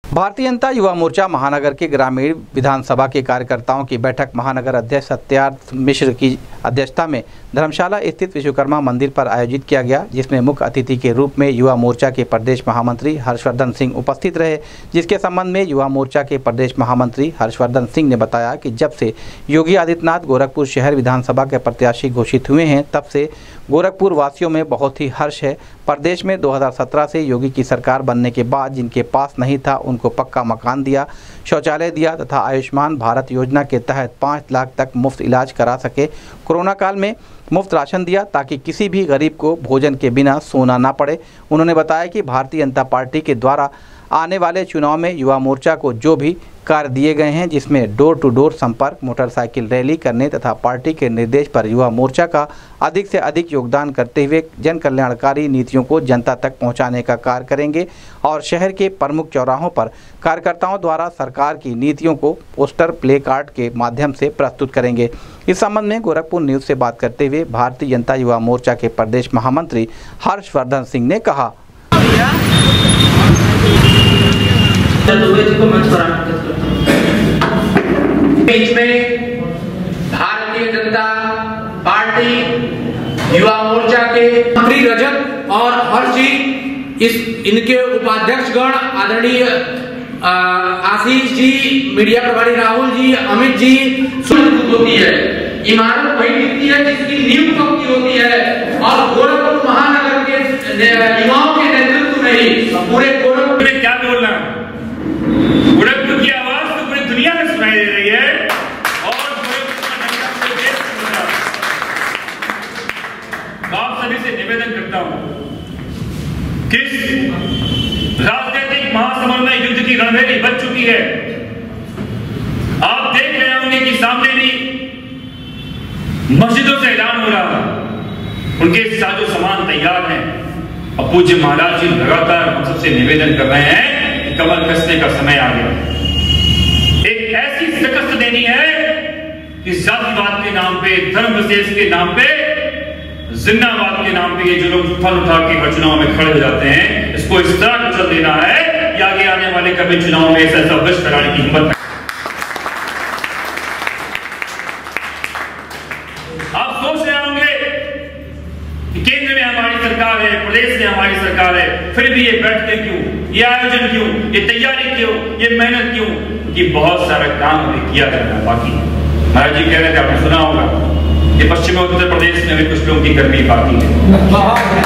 भारतीय जनता युवा मोर्चा महानगर के ग्रामीण विधानसभा के कार्यकर्ताओं की बैठक महानगर अध्यक्ष सत्यार्थ मिश्र की अध्यक्षता में धर्मशाला स्थित विश्वकर्मा मंदिर पर आयोजित किया गया, जिसमें मुख्य अतिथि के रूप में युवा मोर्चा के प्रदेश महामंत्री हर्षवर्धन सिंह उपस्थित रहे। जिसके संबंध में युवा मोर्चा के प्रदेश महामंत्री हर्षवर्धन सिंह ने बताया कि जब से योगी आदित्यनाथ गोरखपुर शहर विधानसभा के प्रत्याशी घोषित हुए हैं, तब से गोरखपुर वासियों में बहुत ही हर्ष है। प्रदेश में 2017 से योगी की सरकार बनने के बाद जिनके पास नहीं था उनको पक्का मकान दिया, शौचालय दिया तथा आयुष्मान भारत योजना के तहत 5 लाख तक मुफ्त इलाज करा सके। कोरोना काल में मुफ्त राशन दिया ताकि किसी भी गरीब को भोजन के बिना सोना ना पड़े। उन्होंने बताया कि भारतीय जनता पार्टी के द्वारा आने वाले चुनाव में युवा मोर्चा को जो भी कार्य दिए गए हैं, जिसमें डोर टू डोर संपर्क, मोटरसाइकिल रैली करने तथा पार्टी के निर्देश पर युवा मोर्चा का अधिक से अधिक योगदान करते हुए जन कल्याणकारी नीतियों को जनता तक पहुंचाने का कार्य करेंगे और शहर के प्रमुख चौराहों पर कार्यकर्ताओं द्वारा सरकार की नीतियों को पोस्टर, प्ले कार्ड के माध्यम से प्रस्तुत करेंगे। इस संबंध में गोरखपुर न्यूज़ से बात करते हुए भारतीय जनता युवा मोर्चा के प्रदेश महामंत्री हर्षवर्धन सिंह ने कहा। बीच में भारतीय जनता पार्टी युवा मोर्चा के मंत्री रजत और हर्ष जी, इनके उपाध्यक्षगण आदरणीय आशीष जी, मीडिया प्रभारी राहुल जी, अमित जी, सुनिश्चित होती है। इमारत वही दिखती है जिसकी नींव कब की होती है और गोरखपुर महानगर के युवाओं के नेतृत्व में ही पूरे गोरखपुर में क्या बोलना है, गोरखपुर की आवाज तो पूरी दुनिया में सुनाई दे रही है और आप सभी से निवेदन करता हूं, किस राजनीतिक महासमर में युद्ध की रणभेरी बच चुकी है। आप देख रहे होंगे कि सामने भी मस्जिदों से ऐलान हो रहा है, उनके साजो सामान तैयार हैं और पूज्य महाराज जी लगातार हम सबसे निवेदन कर रहे हैं कि कमर कसने का समय आ गया। एक ऐसी शिकस्त देनी है कि जातिवाद के नाम पे, धर्म विशेष के नाम पे, जिन्नावाद के नाम पे ये जो लोग फल उठा के चुनाव में खड़े हो जाते हैं, इसको इस तरह कुचल देना है कि आगे आने वाले कभी चुनाव में ऐसा विष कराने की हिम्मत। आप सोच रहे होंगे कि केंद्र में हमारी सरकार है, प्रदेश में हमारी सरकार है, फिर भी ये बैठते क्यों, ये आयोजन क्यों, ये तैयारी क्यों, ये मेहनत क्यों, कि बहुत सारा काम अभी किया करना बाकी है। महाराज जी कह रहे थे, आपने सुना होगा कि पश्चिमी उत्तर प्रदेश में भी कुछ लोगों की गर्मी बाकी है,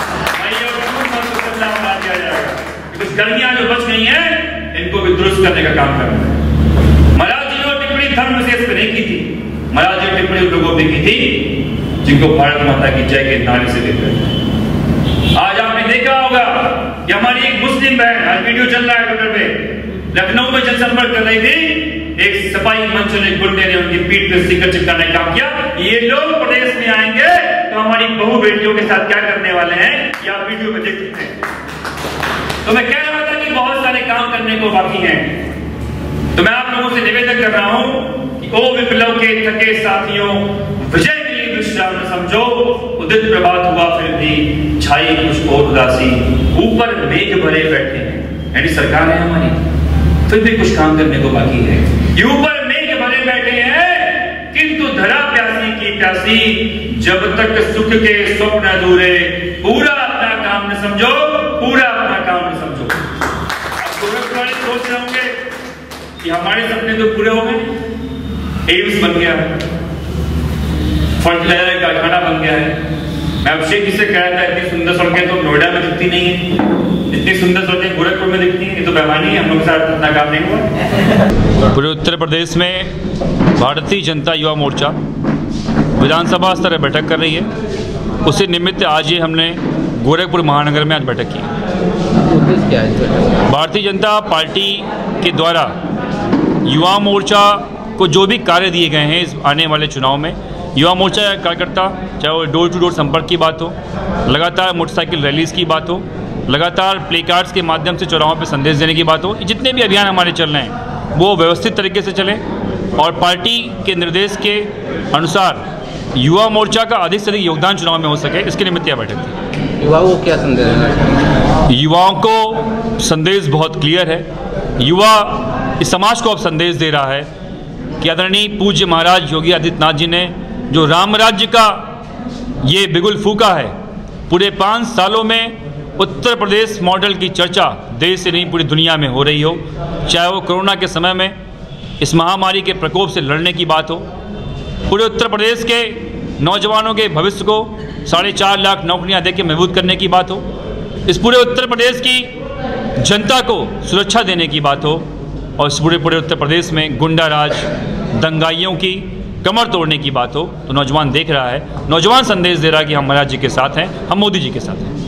कुछ गर्मियां जो बच गई हैं इनको भी दुरुस्त करने का काम करना है। महाराज जी ने टिप्पणी धर्म विशेष पे नहीं की थी, महाराज जी ने टिप्पणी लोगों पे की थी जिनको भारत माता की जय के नारे से देख रहे। आज आपने देखा होगा कि हमारी एक मुस्लिम बहन, आज वीडियो चल रहा है ट्विटर पे, लखनऊ में जनसंपर्क कर रही थी, एक सफाई मंच ने, गुंडे ने उनकी पीठ पे स्टिकर चिपकाने का काम किया। ये लोग प्रदेश में आएंगे तो हमारी बहू बेटियों के साथ क्या करने वाले हैं, ये आप वीडियो में देख सकते हैं। तो मैं कह रहा था कि बहुत सारे काम करने को बाकी हैं, तो मैं आप लोगों से निवेदन कर रहा हूं कि ओ विप्लव के थके साथियों, विजय के लिए विश्राम न समझो, उदित प्रभात हुआ फिर भी छाई कुछ और उदासी, ऊपर मेघ भरे बैठे हैं, यानी सरकार है हमारी, फिर भी कुछ काम करने को बाकी है। ये ऊपर मेघ भरे बैठे हैं किंतु धरा प्यासी की प्यासी, जब तक सुख के स्वप्न अधूरे, पूरा अपना काम न समझो, पूरा अपना काम न समझो। अब गोरखपुर वाले सोच रहे होंगे कि हमारे सपने तो पूरे हो गए, एम्स बन गया है, फर्टिलाइजर कारखाना बन गया है। मैं अभिषेक जी से कह रहा था, इतनी सुंदर सड़कें तो नोएडा में दिखती नहीं है, इतनी सुंदर सड़कें गोरखपुर में दिखती हैं, ये तो बेईमानी है, हम लोग के साथ इतना काम नहीं हुआ। पूरे उत्तर प्रदेश में भारतीय जनता युवा मोर्चा विधानसभा स्तर पर बैठक कर रही है, उसी निमित्त आज ये हमने गोरखपुर महानगर में आज बैठक की। क्या है? भारतीय जनता पार्टी के द्वारा युवा मोर्चा को जो भी कार्य दिए गए हैं इस आने वाले चुनाव में, युवा मोर्चा कार्यकर्ता, चाहे वो डोर टू डोर संपर्क की बात हो, लगातार मोटरसाइकिल रैलीज की बात हो, लगातार प्ले कार्ड्स के माध्यम से चौराहों पर संदेश देने की बात हो, जितने भी अभियान हमारे चल रहे हैं वो व्यवस्थित तरीके से चलें और पार्टी के निर्देश के अनुसार युवा मोर्चा का अधिक से अधिक योगदान चुनाव में हो सके, इसके निमित्त यह बैठक थी। युवाओं को क्या संदेश देना? युवाओं को संदेश बहुत क्लियर है युवा इस समाज को अब संदेश दे रहा है कि आदरणीय पूज्य महाराज योगी आदित्यनाथ जी ने जो राम राज्य का ये बिगुल फूका है, पूरे 5 सालों में उत्तर प्रदेश मॉडल की चर्चा देश से नहीं पूरी दुनिया में हो रही हो, चाहे वो कोरोना के समय में इस महामारी के प्रकोप से लड़ने की बात हो, पूरे उत्तर प्रदेश के नौजवानों के भविष्य को 4.5 लाख नौकरियां देकर मजबूत करने की बात हो, इस पूरे उत्तर प्रदेश की जनता को सुरक्षा देने की बात हो, और इस पूरे उत्तर प्रदेश में गुंडा राज दंगाइयों की कमर तोड़ने की बात हो, तो नौजवान देख रहा है, नौजवान संदेश दे रहा है कि हम महाराज जी के साथ हैं, हम मोदी जी के साथ हैं।